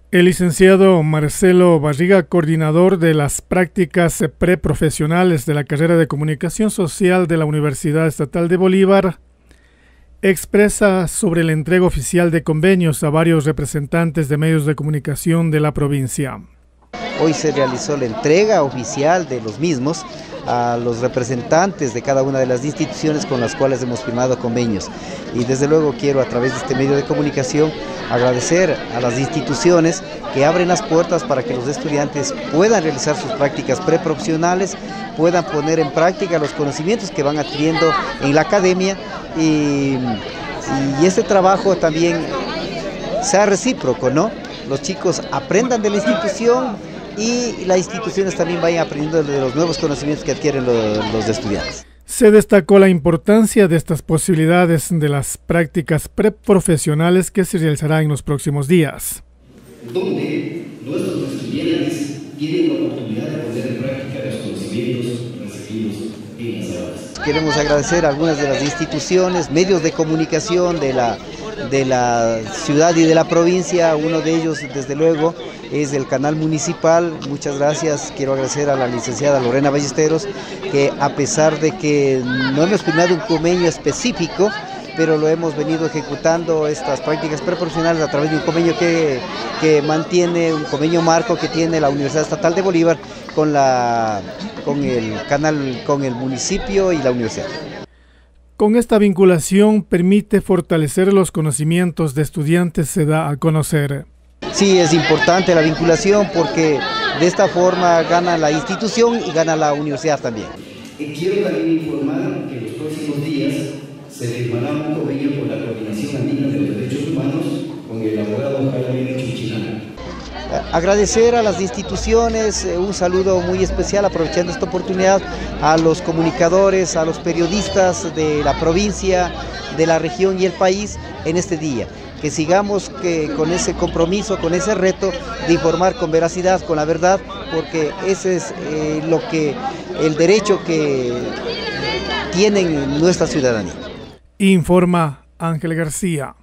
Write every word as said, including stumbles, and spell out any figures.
El licenciado Marcelo Barriga, coordinador de las prácticas preprofesionales de la carrera de Comunicación Social de la Universidad Estatal de Bolívar, expresa sobre la entrega oficial de convenios a varios representantes de medios de comunicación de la provincia. Hoy se realizó la entrega oficial de los mismos a los representantes de cada una de las instituciones con las cuales hemos firmado convenios. Y desde luego quiero, a través de este medio de comunicación, agradecer a las instituciones que abren las puertas para que los estudiantes puedan realizar sus prácticas preprofesionales, puedan poner en práctica los conocimientos que van adquiriendo en la academia y, y este trabajo también sea recíproco, ¿no? Los chicos aprendan de la institución y las instituciones también vayan aprendiendo de los nuevos conocimientos que adquieren los, los estudiantes. Se destacó la importancia de estas posibilidades de las prácticas preprofesionales que se realizarán en los próximos días. Donde nuestros estudiantes tienen la oportunidad de poner en práctica los conocimientos recibidos en las aulas. Queremos agradecer a algunas de las instituciones, medios de comunicación de la, de la ciudad y de la provincia. Uno de ellos, desde luego, es el canal municipal. Muchas gracias. Quiero agradecer a la licenciada Lorena Ballesteros, que a pesar de que no hemos firmado un convenio específico, pero lo hemos venido ejecutando estas prácticas preprofesionales a través de un convenio que, que mantiene, un convenio marco que tiene la Universidad Estatal de Bolívar con, la, con el canal, con el municipio y la universidad. Con esta vinculación permite fortalecer los conocimientos de estudiantes, se da a conocer. Sí, es importante la vinculación porque de esta forma gana la institución y gana la universidad también. Y quiero también informar que en los próximos días se firmará un convenio con la Coordinación Andina de los Derechos Humanos con el abogado Jaime Chuchilán. Agradecer a las instituciones, un saludo muy especial, aprovechando esta oportunidad, a los comunicadores, a los periodistas de la provincia, de la región y el país en este día. Que sigamos que, con ese compromiso, con ese reto de informar con veracidad, con la verdad, porque ese es eh, lo que, el derecho que tienen nuestra ciudadanía. Informa Ángel García.